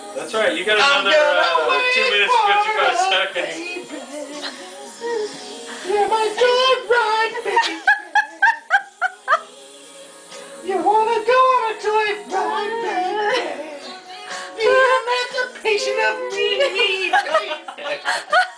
That's right. You got another 2 minutes and 55 seconds. You're my good ride, baby. You wanna go on a toy ride, baby. You're an anticipation of me, baby.